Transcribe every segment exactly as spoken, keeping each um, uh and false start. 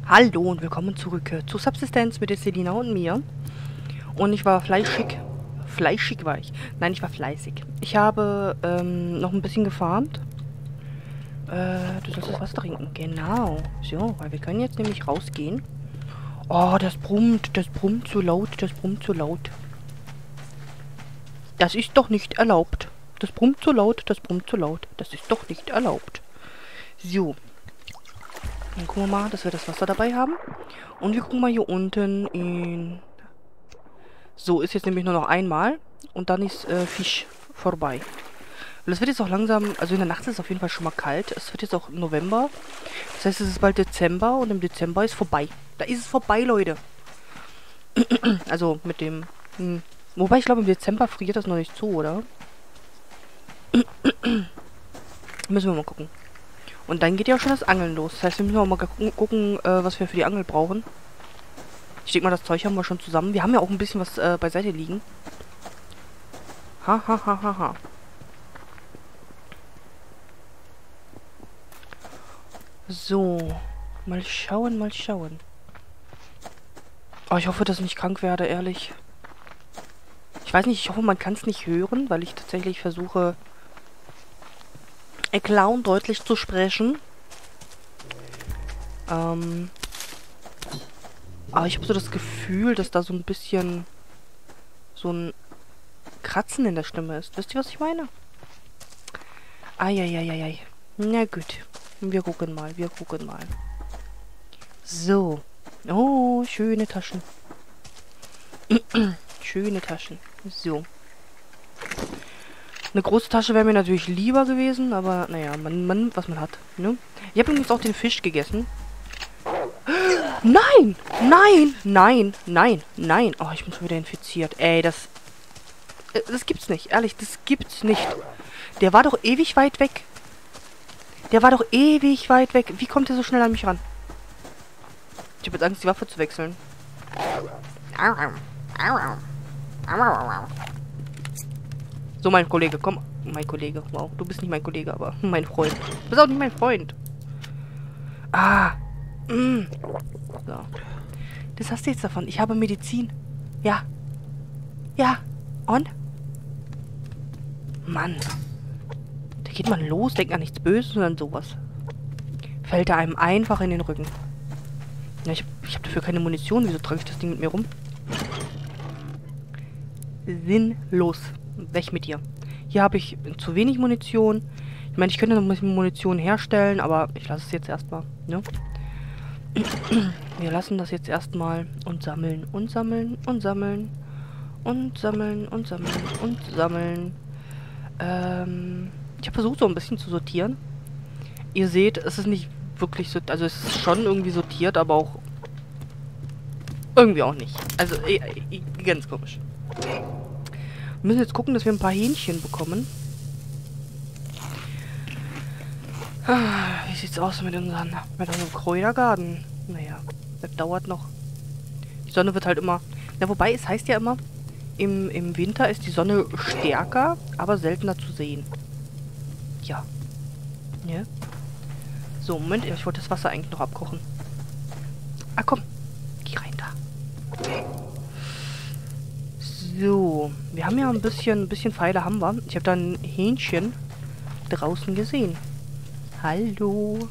Hallo und willkommen zurück äh, zu Subsistenz mit der Selina und mir. Und ich war fleischig. Fleischig war ich. Nein, ich war fleißig. Ich habe ähm, noch ein bisschen gefarmt. Äh, du sollst das Wasser trinken. Genau. So, weil wir können jetzt nämlich rausgehen. Oh, das brummt. Das brummt so laut. Das brummt so laut. Das ist doch nicht erlaubt. Das brummt so laut. Das brummt so laut. Das ist doch nicht erlaubt. So. Dann gucken wir mal, dass wir das Wasser dabei haben. Und wir gucken mal hier unten in... So, ist jetzt nämlich nur noch einmal. Und dann ist äh, Fisch vorbei. Und es wird jetzt auch langsam... Also in der Nacht ist es auf jeden Fall schon mal kalt. Es wird jetzt auch November. Das heißt, es ist bald Dezember. Und im Dezember ist vorbei. Da ist es vorbei, Leute. Also mit dem... Hm. Wobei, ich glaube, im Dezember friert das noch nicht zu, oder? Müssen wir mal gucken. Und dann geht ja auch schon das Angeln los. Das heißt, wir müssen auch mal gucken, gucken äh, was wir für die Angel brauchen. Ich denke mal, das Zeug haben wir schon zusammen. Wir haben ja auch ein bisschen was äh, beiseite liegen. Ha, ha, ha, ha, ha. So. Mal schauen, mal schauen. Oh, ich hoffe, dass ich nicht krank werde, ehrlich. Ich weiß nicht, ich hoffe, man kann es nicht hören, weil ich tatsächlich versuche... Clown deutlich zu sprechen. Ähm, aber ich habe so das Gefühl, dass da so ein bisschen so ein Kratzen in der Stimme ist. Wisst ihr, was ich meine? Eieieiei. Na gut. Wir gucken mal, wir gucken mal. So. Oh, schöne Taschen. Schöne Taschen. So. Eine große Tasche wäre mir natürlich lieber gewesen, aber naja, man, man was man hat. Ne? Ich habe übrigens auch den Fisch gegessen. Nein! Nein! Nein! Nein! Nein! Oh, ich bin schon wieder infiziert. Ey, das... Das gibt's nicht. Ehrlich, das gibt's nicht. Der war doch ewig weit weg. Der war doch ewig weit weg. Wie kommt der so schnell an mich ran? Ich habe jetzt Angst, die Waffe zu wechseln. So, mein Kollege, komm. Mein Kollege, wow. Du bist nicht mein Kollege, aber mein Freund. Du bist auch nicht mein Freund. Ah. Mm. So. Das hast du jetzt davon. Ich habe Medizin. Ja. Ja. Und? Mann. Da geht man los, denkt an nichts Böses, sondern sowas. Fällt er einem einfach in den Rücken. Ja, ich, ich habe dafür keine Munition. Wieso trage ich das Ding mit mir rum? Sinnlos. Weg mit dir. Hier habe ich zu wenig Munition. Ich meine, ich könnte noch ein bisschen Munition herstellen, aber ich lasse es jetzt erstmal. Ne? Wir lassen das jetzt erstmal und sammeln und sammeln und sammeln und sammeln und sammeln und sammeln. Ähm, ich habe versucht, so ein bisschen zu sortieren. Ihr seht, es ist nicht wirklich so, also es ist schon irgendwie sortiert, aber auch irgendwie auch nicht. Also äh, äh, ganz komisch. Wir müssen jetzt gucken, dass wir ein paar Hähnchen bekommen. Ah, wie sieht's aus mit unseren, mit unserem Kräutergarten? Naja, das dauert noch. Die Sonne wird halt immer... Na, wobei, es heißt ja immer, im, im Winter ist die Sonne stärker, aber seltener zu sehen. Ja. Ja. So, Moment, ich wollte das Wasser eigentlich noch abkochen. Ah, komm. Geh rein da. So, wir haben ja ein bisschen, ein bisschen Pfeile haben wir. Ich habe da ein Hähnchen draußen gesehen. Hallo.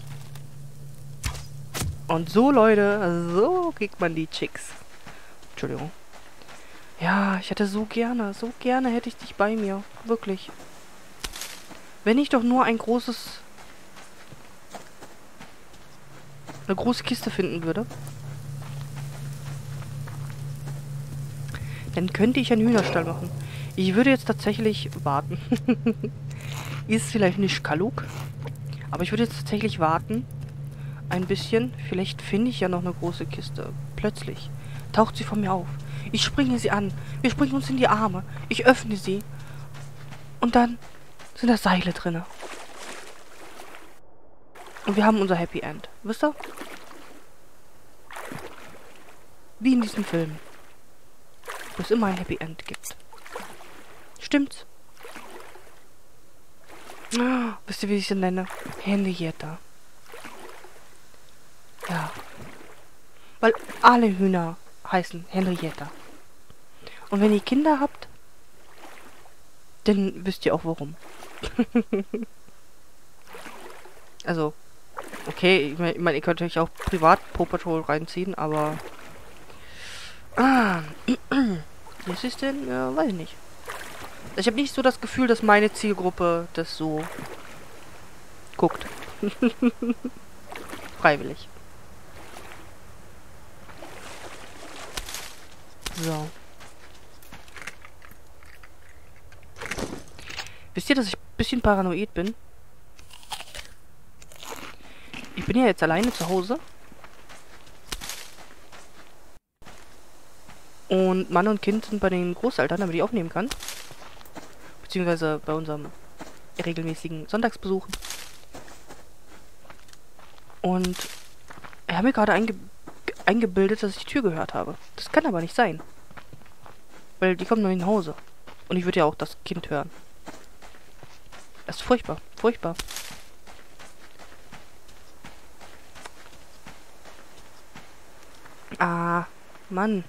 Und so, Leute, so kriegt man die Chicks. Entschuldigung. Ja, ich hätte so gerne, so gerne hätte ich dich bei mir. Wirklich. Wenn ich doch nur ein großes... eine große Kiste finden würde. Dann könnte ich einen Hühnerstall machen. Ich würde jetzt tatsächlich warten. Ist vielleicht nicht klug. Aber ich würde jetzt tatsächlich warten. Ein bisschen. Vielleicht finde ich ja noch eine große Kiste. Plötzlich taucht sie von mir auf. Ich springe sie an. Wir springen uns in die Arme. Ich öffne sie. Und dann sind da Seile drin. Und wir haben unser Happy End. Wisst ihr? Wie in diesem Film. Wo es immer ein Happy End gibt. Stimmt's? Oh, wisst ihr, wie ich sie nenne? Henrietta. Ja. Weil alle Hühner heißen Henrietta. Und wenn ihr Kinder habt, dann wisst ihr auch warum. Also, okay, ich meine, ich mein, ihr könnt euch auch privat Paw Patrol reinziehen, aber... Ah, was ist denn? Ja, weiß ich nicht. Ich habe nicht so das Gefühl, dass meine Zielgruppe das so guckt. Freiwillig. So. Wisst ihr, dass ich ein bisschen paranoid bin? Ich bin ja jetzt alleine zu Hause. Und Mann und Kind sind bei den Großeltern, damit ich aufnehmen kann. Beziehungsweise bei unserem regelmäßigen Sonntagsbesuchen. Und er hat mir gerade einge eingebildet, dass ich die Tür gehört habe. Das kann aber nicht sein. Weil die kommen noch nicht nach Hause. Und ich würde ja auch das Kind hören. Das ist furchtbar. Furchtbar. Ah, Mann.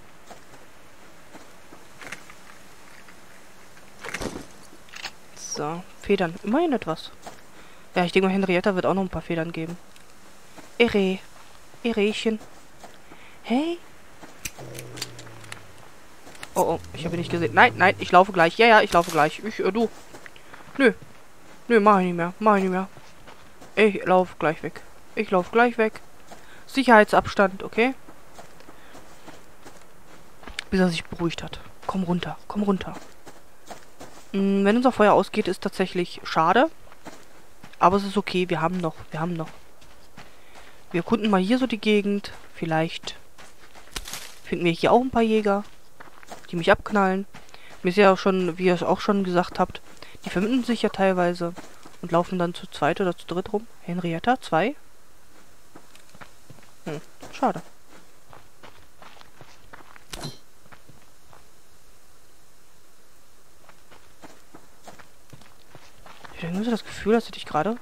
So, Federn. Immerhin etwas. Ja, ich denke mal, Henrietta wird auch noch ein paar Federn geben. Ere. Erechen. Hey. Oh, oh, ich habe ihn nicht gesehen. Nein, nein, ich laufe gleich. Ja, ja, ich laufe gleich. Ich, äh, du. Nö. Nö, mach ich nicht mehr. Mach ich nicht mehr. Ich laufe gleich weg. Ich laufe gleich weg. Sicherheitsabstand, okay? Bis er sich beruhigt hat. Komm runter, komm runter. Hm, wenn unser Feuer ausgeht, ist tatsächlich schade. Aber es ist okay, wir haben noch, wir haben noch. Wir erkunden mal hier so die Gegend. Vielleicht finden wir hier auch ein paar Jäger, die mich abknallen. Mir ist ja auch schon, wie ihr es auch schon gesagt habt, die vermischen sich ja teilweise und laufen dann zu zweit oder zu dritt rum. Henrietta, zwei. Hm, schade. Ich habe irgendwie so das Gefühl, dass ich dich gerade...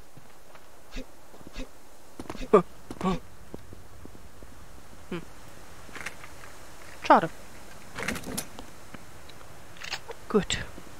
Hm. Schade. Gut.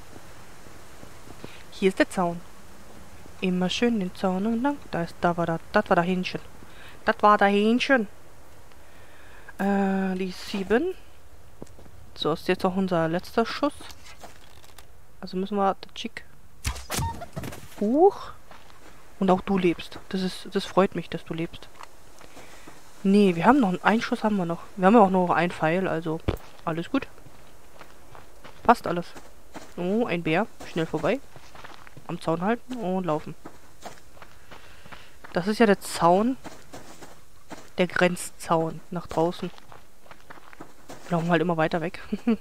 Hier ist der Zaun. Immer schön den Zaun und lang. Da ist, da war da, das war da Hähnchen. Das war da Hähnchen. Äh, die sieben. So, ist jetzt auch unser letzter Schuss. Also müssen wir der Chick. Huch. Und auch du lebst. Das ist, das freut mich, dass du lebst. Nee, wir haben noch einen Schuss haben wir noch. Wir haben ja auch noch einen Pfeil, also alles gut. Passt alles. Oh, ein Bär. Schnell vorbei. Am Zaun halten und laufen. Das ist ja der Zaun. Der Grenzzaun nach draußen. Wir laufen halt immer weiter weg.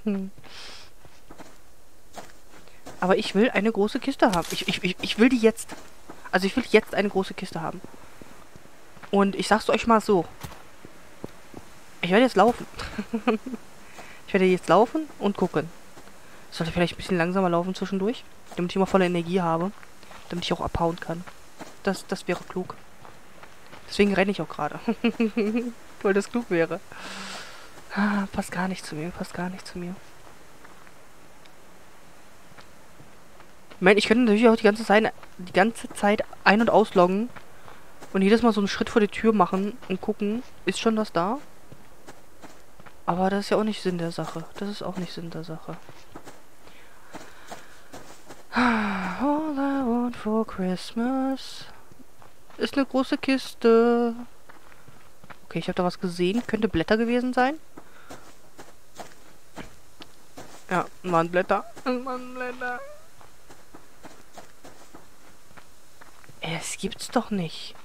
Aber ich will eine große Kiste haben. Ich, ich, ich, ich will die jetzt. Also ich will jetzt eine große Kiste haben. Und ich sag's euch mal so. Ich werde jetzt laufen. Ich werde jetzt laufen und gucken. Ich sollte vielleicht ein bisschen langsamer laufen zwischendurch. Damit ich immer volle Energie habe. Damit ich auch abhauen kann. Das, das wäre klug. Deswegen renne ich auch gerade. Weil das klug wäre. Ah, passt gar nicht zu mir. Passt gar nicht zu mir. Ich meine, ich könnte natürlich auch die ganze Zeit, die ganze Zeit ein- und ausloggen. Und jedes Mal so einen Schritt vor die Tür machen und gucken, ist schon was da? Aber das ist ja auch nicht Sinn der Sache. Das ist auch nicht Sinn der Sache. All I want for Christmas ist eine große Kiste. Okay, ich habe da was gesehen. Könnte Blätter gewesen sein. Ja, waren Blätter. Waren Blätter. Es gibt's doch nicht.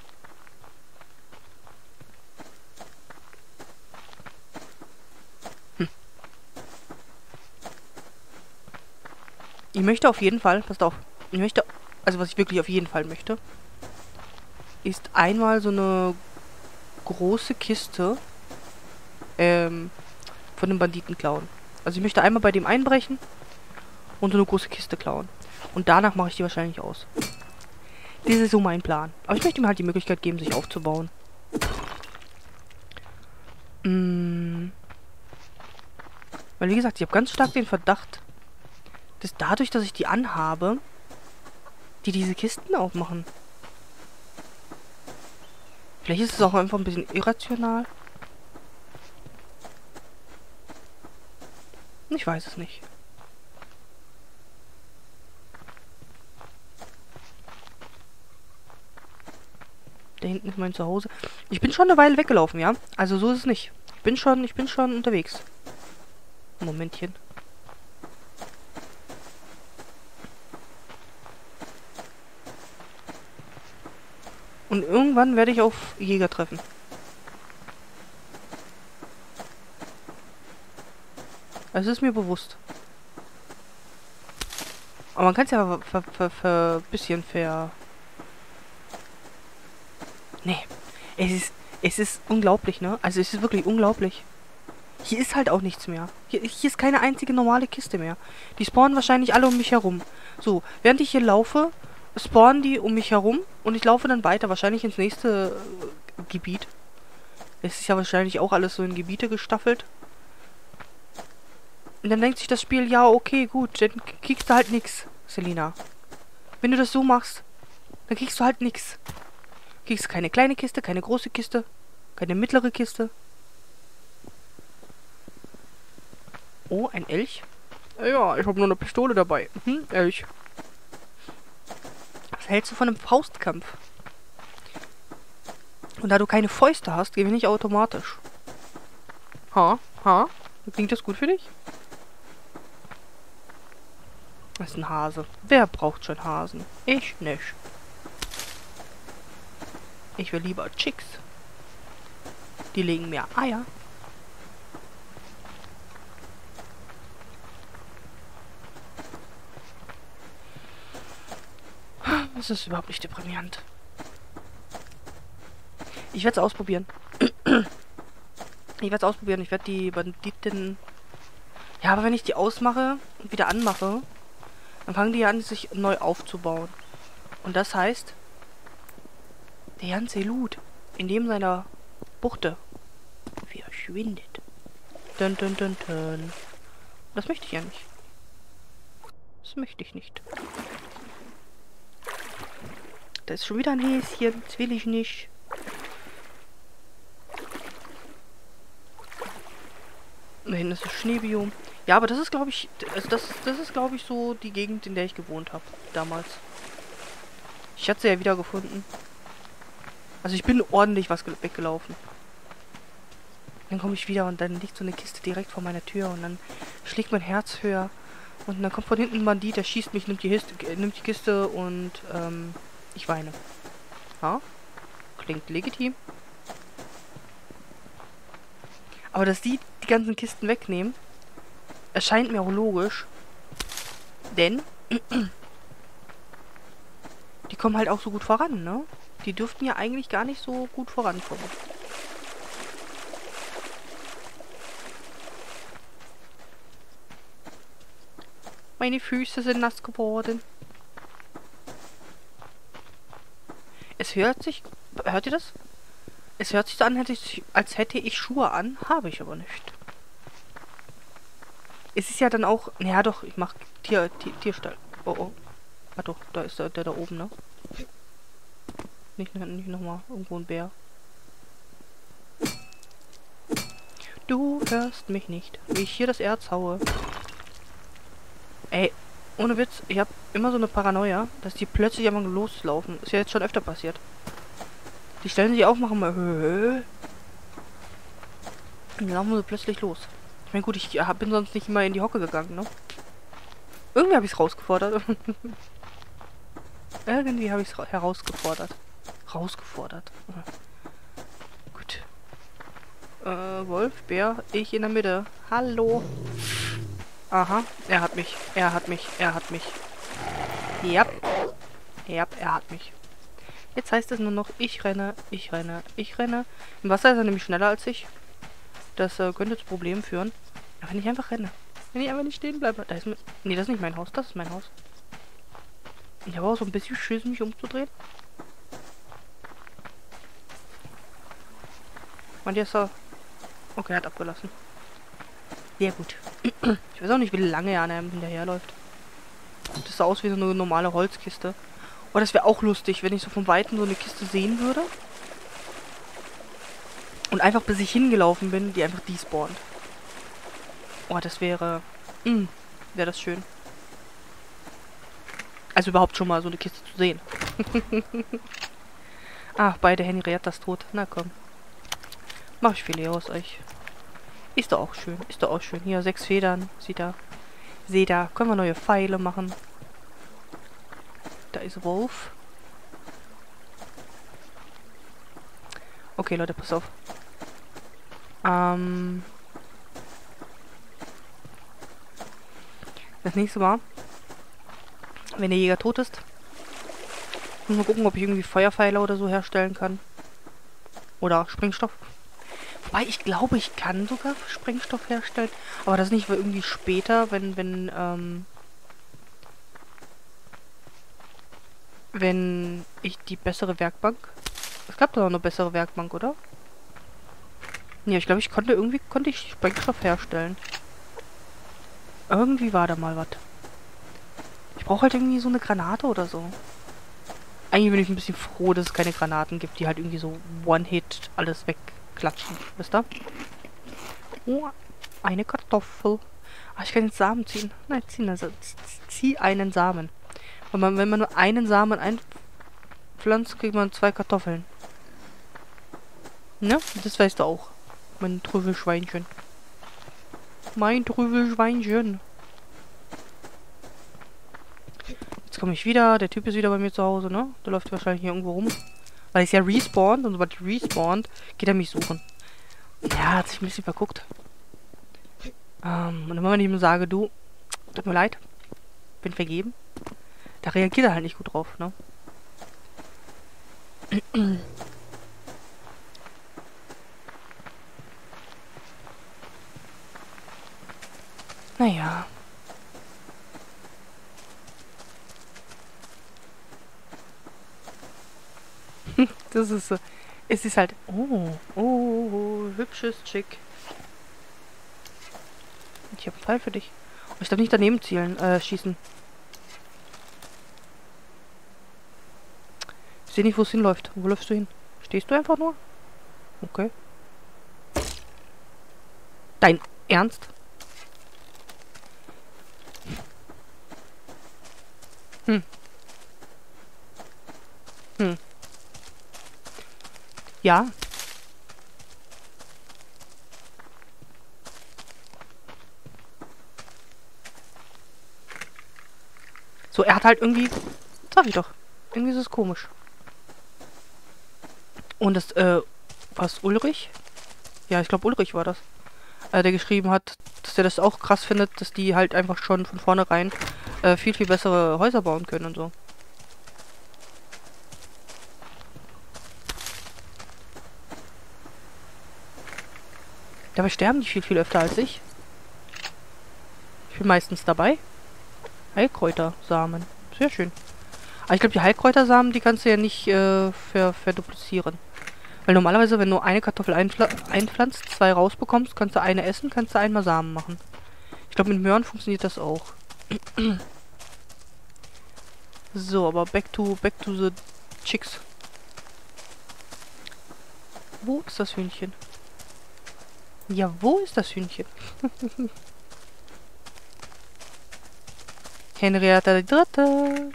Hm. Ich möchte auf jeden Fall, passt auf, ich möchte, also was ich wirklich auf jeden Fall möchte, ist einmal so eine große Kiste ähm, von dem Banditen klauen. Also ich möchte einmal bei dem einbrechen und so eine große Kiste klauen. Und danach mache ich die wahrscheinlich aus. Das ist so mein Plan. Aber ich möchte ihm halt die Möglichkeit geben, sich aufzubauen. Mm. Weil, wie gesagt, ich habe ganz stark den Verdacht, dass dadurch, dass ich die anhabe, die diese Kisten aufmachen. Vielleicht ist es auch einfach ein bisschen irrational. Ich weiß es nicht. Da hinten ist mein Zuhause. Ich bin schon eine Weile weggelaufen, ja? Also so ist es nicht. Ich bin schon, ich bin schon unterwegs. Momentchen. Und irgendwann werde ich auf Jäger treffen. Also ist mir bewusst. Aber man kann es ja ver, ver, ver, bisschen ver... Nee. Es ist, es ist unglaublich, ne? Also es ist wirklich unglaublich. Hier ist halt auch nichts mehr. Hier, hier ist keine einzige normale Kiste mehr. Die spawnen wahrscheinlich alle um mich herum. So, während ich hier laufe, spawnen die um mich herum und ich laufe dann weiter, wahrscheinlich ins nächste äh, Gebiet. Es ist ja wahrscheinlich auch alles so in Gebiete gestaffelt. Und dann denkt sich das Spiel, ja, okay, gut, dann kriegst du halt nix, Selina. Wenn du das so machst, dann kriegst du halt nix. Kriegst keine kleine Kiste, keine große Kiste, keine mittlere Kiste. Oh, ein Elch. Ja, ich habe nur eine Pistole dabei. Hm, Elch. Was hältst du von einem Faustkampf? Und da du keine Fäuste hast, gewinne ich automatisch. Ha, ha. Klingt das gut für dich? Das ist ein Hase. Wer braucht schon Hasen? Ich nicht. Ich will lieber Chicks. Die legen mir Eier. Das ist überhaupt nicht deprimierend. Ich werde es ausprobieren. Ich werde es ausprobieren. Ich werde die Banditen... Ja, aber wenn ich die ausmache und wieder anmache, dann fangen die an, sich neu aufzubauen. Und das heißt, der ganze Loot in dem seiner Buchte verschwindet. Dun, dun, dun, dun. Das möchte ich ja nicht. Das möchte ich nicht. Da ist schon wieder ein Häschen. Das will ich nicht. Da hinten ist das Schneebiom. Ja, aber das ist, glaube ich, also das, das ist, glaube ich, so die Gegend, in der ich gewohnt habe. Damals. Ich hatte sie ja wieder gefunden. Also ich bin ordentlich was weggelaufen. Dann komme ich wieder und dann liegt so eine Kiste direkt vor meiner Tür und dann schlägt mein Herz höher. Und dann kommt von hinten ein Bandit, der schießt mich, nimmt die, Hist nimmt die Kiste und ähm, ich weine. Ja? Klingt legitim. Aber dass die die ganzen Kisten wegnehmen, erscheint mir auch logisch. Denn die kommen halt auch so gut voran, ne? Die dürften ja eigentlich gar nicht so gut vorankommen. Meine Füße sind nass geworden. Es hört sich... Hört ihr das? Es hört sich so an, hätte ich, als hätte ich Schuhe an. Habe ich aber nicht. Es ist ja dann auch... Ja doch, ich mach Tier, Tier, Tierstall. Oh oh. Ah doch, da ist der, der da oben, ne? Nicht, nicht nochmal irgendwo ein Bär. Du hörst mich nicht, wie ich hier das Erz haue. Ey, ohne Witz, ich habe immer so eine Paranoia, dass die plötzlich einmal loslaufen. Ist ja jetzt schon öfter passiert. Die stellen sich auf, machen mal Höhe. Und dann laufen sie plötzlich los. Ich meine, gut, ich bin sonst nicht immer in die Hocke gegangen, ne? Irgendwie habe ich es rausgefordert. Irgendwie habe ich es herausgefordert. Rausgefordert. Gut. Äh, Wolf, Bär, ich in der Mitte. Hallo. Aha, er hat mich. Er hat mich. Er hat mich. Ja. Ja, er hat mich. Jetzt heißt es nur noch, ich renne, ich renne, ich renne. Im Wasser ist er nämlich schneller als ich. Das äh, könnte zu Problemen führen. Aber wenn ich einfach renne. Wenn ich einfach nicht stehen bleibe. Da ist mit. Nee, das ist nicht mein Haus. Das ist mein Haus. Ich habe auch so ein bisschen Schiss, mich umzudrehen. Und jetzt so. Okay, er hat abgelassen. Sehr gut. Ich weiß auch nicht, wie lange er an einem hinterherläuft. Das sah aus wie so eine normale Holzkiste. Oh, das wäre auch lustig, wenn ich so von Weitem so eine Kiste sehen würde. Und einfach bis ich hingelaufen bin, die einfach despawnt. Oh, das wäre... Mh, wäre das schön. Also überhaupt schon mal so eine Kiste zu sehen. Ach, beide Henriettas tot. Na komm. Mach ich Filet aus euch. Ist doch auch schön. Ist doch auch schön. Hier, sechs Federn. Sieht da. Seht da. Können wir neue Pfeile machen. Da ist Wolf. Okay, Leute, pass auf. Ähm... Das nächste Mal, wenn der Jäger tot ist, muss mal gucken, ob ich irgendwie Feuerpfeile oder so herstellen kann. Oder Sprengstoff. Wobei, ich glaube, ich kann sogar Sprengstoff herstellen. Aber das nicht irgendwie später, wenn, wenn, ähm... wenn ich die bessere Werkbank... Es gab doch noch eine bessere Werkbank, oder? Ja, ich glaube, ich konnte irgendwie, konnte ich Sprengstoff herstellen. Irgendwie war da mal was. Ich brauche halt irgendwie so eine Granate oder so. Eigentlich bin ich ein bisschen froh, dass es keine Granaten gibt, die halt irgendwie so One-Hit alles wegklatschen. Wisst ihr? Oh, eine Kartoffel. Ah, ich kann jetzt Samen ziehen. Nein, ziehen, also zieh einen Samen. Wenn man, wenn man nur einen Samen einpflanzt, kriegt man zwei Kartoffeln. Ne? Das weißt du auch. Mein Trüffelschweinchen. Mein Trüffelschweinchen. Jetzt komme ich wieder. Der Typ ist wieder bei mir zu Hause, ne? Der läuft wahrscheinlich hier irgendwo rum. Weil es ja respawnt. Und sobald respawnt, geht er mich suchen. Ja, hat sich ein bisschen verguckt. Ähm, und immer wenn ich ihm sage, du, tut mir leid, bin vergeben, da reagiert er halt nicht gut drauf, ne? Naja. Das ist so. Es ist halt. Oh, oh, oh, hübsches Chick. Ich habe einen Pfeil für dich. Oh, ich darf nicht daneben zielen, äh, schießen. Ich sehe nicht, wo es hinläuft. Wo läufst du hin? Stehst du einfach nur? Okay. Dein Ernst? Hm. Hm. Ja. So, er hat halt irgendwie... Sag ich doch. Irgendwie ist es komisch. Und das, äh... Was, Ulrich? Ja, ich glaube Ulrich war das. Äh, der geschrieben hat, dass er das auch krass findet, dass die halt einfach schon von vornherein äh, viel, viel bessere Häuser bauen können und so. Dabei sterben die viel, viel öfter als ich. Ich bin meistens dabei. Heilkräutersamen. Sehr schön. Aber ich glaube, die Heilkräutersamen, die kannst du ja nicht äh, ver verduplizieren. Weil normalerweise, wenn du eine Kartoffel einpfl einpflanzt, zwei rausbekommst, kannst du eine essen, kannst du einmal Samen machen. Ich glaube, mit Möhren funktioniert das auch. So, aber back to, back to the chicks. Wo ist das Hühnchen? Ja, wo ist das Hühnchen? Henrietta die Dritte.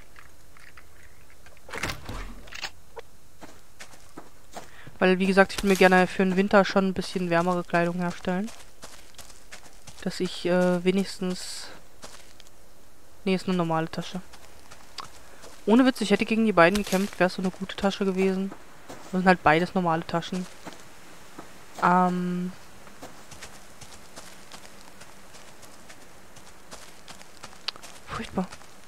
Weil, wie gesagt, ich will mir gerne für den Winter schon ein bisschen wärmere Kleidung herstellen. Dass ich äh, wenigstens... Nee, ist eine normale Tasche. Ohne Witz, ich hätte gegen die beiden gekämpft, wäre es so eine gute Tasche gewesen. Das sind halt beides normale Taschen. Ähm... Furchtbar.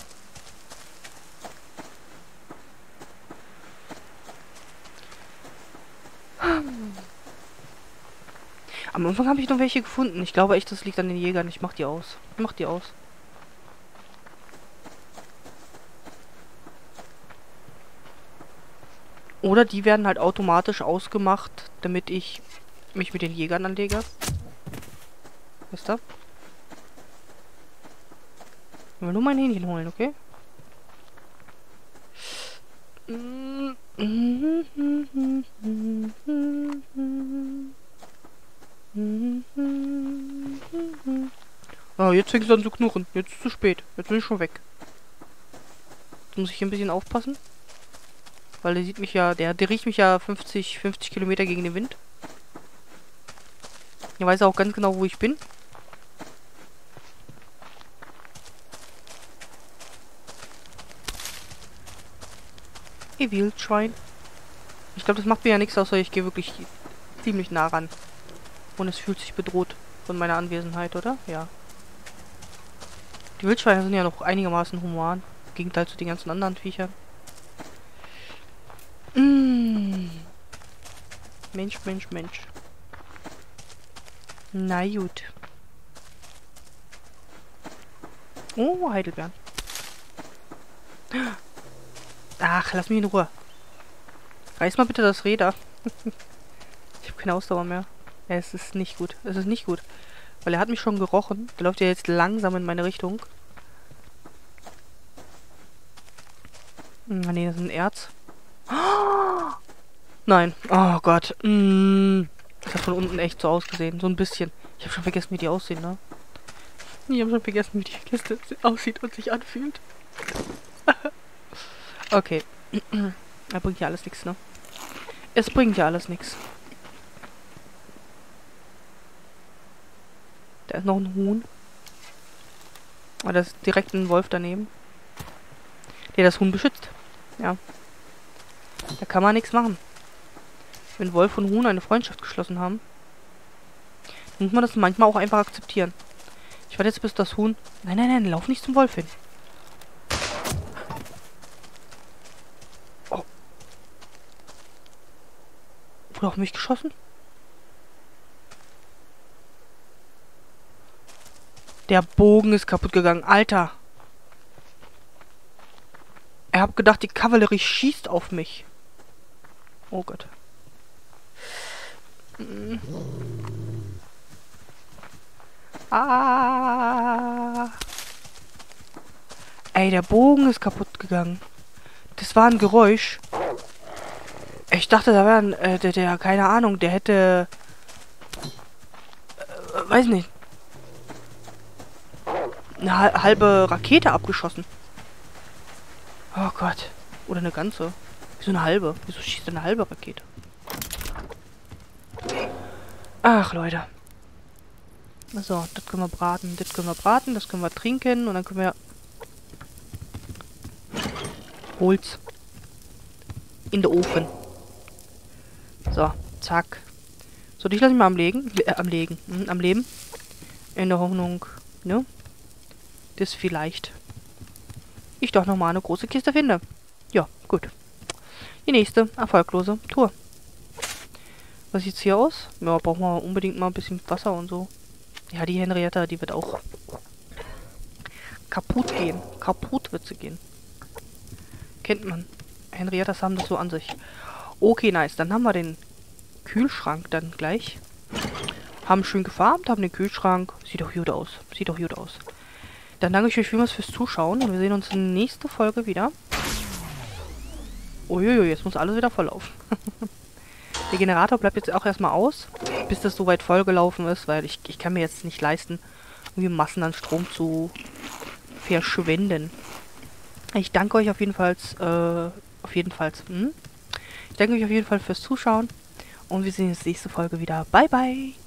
Am Anfang habe ich noch welche gefunden. Ich glaube echt, das liegt an den Jägern. Ich mach die aus. Ich mach die aus. Oder die werden halt automatisch ausgemacht, damit ich mich mit den Jägern anlege. Wisst ihr? Ich will nur mein Hähnchen holen, okay? Oh, jetzt fängt es an zu knurren. Jetzt ist es zu spät. Jetzt bin ich schon weg. Jetzt muss ich hier ein bisschen aufpassen. Weil der sieht mich ja, der, der riecht mich ja fünfzig, fünfzig Kilometer gegen den Wind. Er weiß auch ganz genau, wo ich bin. Ihr Wildschwein. Ich glaube, das macht mir ja nichts, außer ich gehe wirklich ziemlich nah ran. Und es fühlt sich bedroht von meiner Anwesenheit, oder? Ja. Die Wildschweine sind ja noch einigermaßen human. Im Gegenteil zu den ganzen anderen Viechern. Mmh. Mensch, Mensch, Mensch. Na gut. Oh, Heidelbeeren. Ach, lass mich in Ruhe. Reiß mal bitte das Räder. Ich habe keine Ausdauer mehr. Ja, es ist nicht gut. Es ist nicht gut. Weil er hat mich schon gerochen. Der läuft ja jetzt langsam in meine Richtung. Hm, nee, das ist ein Erz. Oh, nein. Oh Gott. Mm. Das hat von unten echt so ausgesehen. So ein bisschen. Ich habe schon vergessen, wie die aussehen, ne? Ich habe schon vergessen, wie die Kiste aussieht und sich anfühlt. Okay. Da bringt ja alles nichts, ne? Es bringt ja alles nichts. Da ist noch ein Huhn. Aber da ist direkt ein Wolf daneben. Der das Huhn beschützt. Ja. Da kann man nichts machen. Wenn Wolf und Huhn eine Freundschaft geschlossen haben, muss man das manchmal auch einfach akzeptieren. Ich warte jetzt, bis das Huhn... Nein, nein, nein, lauf nicht zum Wolf hin. Oh. Wurde auf mich geschossen? Der Bogen ist kaputt gegangen. Alter. Ich hab gedacht, die Kavallerie schießt auf mich. Oh Gott. Mm. Ah. Ey, der Bogen ist kaputt gegangen. Das war ein Geräusch. Ich dachte, da wäre ein, äh, der, der, keine Ahnung, der hätte... Äh, weiß nicht. Eine halbe Rakete abgeschossen. Oh Gott. Oder eine ganze. Wieso eine halbe? Wieso schießt eine halbe Rakete? Ach, Leute. So, das können wir braten. Das können wir braten. Das können wir trinken. Und dann können wir... Holz. In den Ofen. So, zack. So, dich lasse ich mal am Legen. Äh, am Legen. Hm, am Leben. In der Hoffnung, ne? Das vielleicht ich doch nochmal eine große Kiste finde. Ja, gut. Die nächste erfolglose Tour. Was sieht's hier aus? Ja, brauchen wir unbedingt mal ein bisschen Wasser und so. Ja, die Henrietta, die wird auch kaputt gehen. Kaputt wird sie gehen. Kennt man. Henriettas haben das so an sich. Okay, nice. Dann haben wir den Kühlschrank dann gleich. Haben schön gefarmt, haben den Kühlschrank. Sieht doch gut aus. Sieht doch gut aus. Dann danke ich euch vielmals fürs Zuschauen und wir sehen uns in der nächsten Folge wieder. Uiuiui, jetzt muss alles wieder volllaufen. Der Generator bleibt jetzt auch erstmal aus, bis das soweit vollgelaufen ist, weil ich, ich kann mir jetzt nicht leisten, irgendwie Massen an Strom zu verschwenden. Ich danke euch auf jeden Fall, äh, auf jeden Fall, hm? Ich danke euch auf jeden Fall fürs Zuschauen und wir sehen uns in der nächsten Folge wieder. Bye, bye!